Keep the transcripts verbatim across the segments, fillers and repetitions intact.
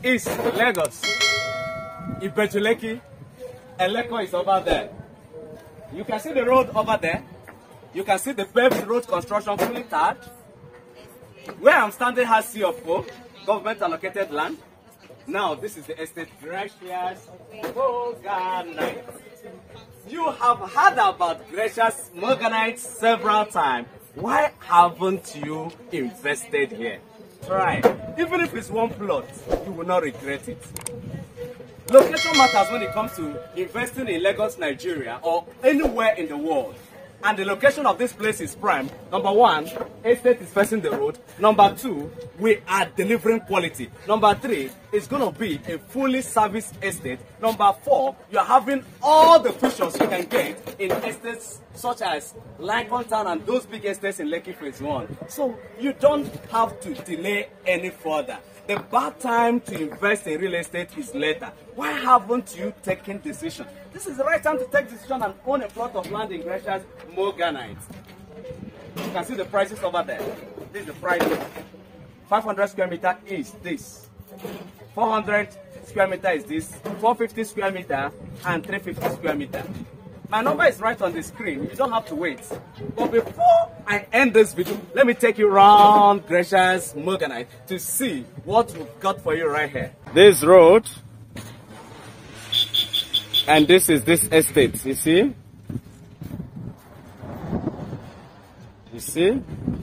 is Lagos. Ibeju Lekki, Eleko is over there. You can see the road over there. You can see the paved road construction fully tarred. Where I'm standing has C of O, government allocated land. Now this is the estate Gracious Morganite. You have heard about Gracious Morganite several times. Why haven't you invested here? Try. Even if it's one plot, you will not regret it. Location matters when it comes to investing in Lagos, Nigeria, or anywhere in the world. And the location of this place is prime. Number one, estate is facing the road. Number two, we are delivering quality. Number three, it's going to be a fully serviced estate. Number four, you are having all the features you can get in estates such as Lincoln Town and those big estates in Lekki Phase one. So you don't have to delay any further. The bad time to invest in real estate is later. Why haven't you taken decision? This is the right time to take decision and own a plot of land in Gracious Morganite. You can see the prices over there. This is the price. five hundred square meter is this. four hundred square meter is this. four hundred fifty square meter and three hundred fifty square meter. My number is right on the screen. You don't have to wait. But before I end this video, let me take you around Gracious Morganite to see what we've got for you right here. This road, and this is this estate. You see? You see?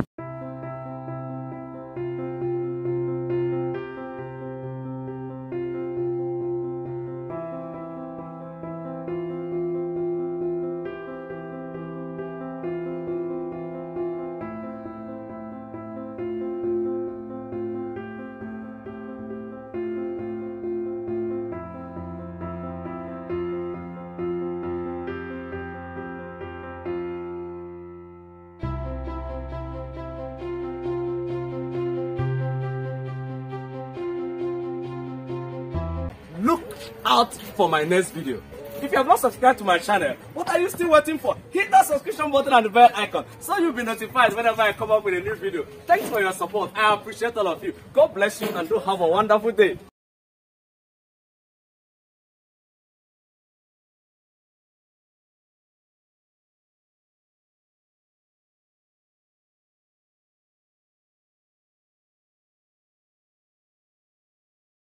Look out for my next video. If you have not subscribed to my channel, what are you still waiting for? Hit that subscription button and the bell icon so you'll be notified whenever I come up with a new video. Thanks for your support. I appreciate all of you. God bless you and do have a wonderful day.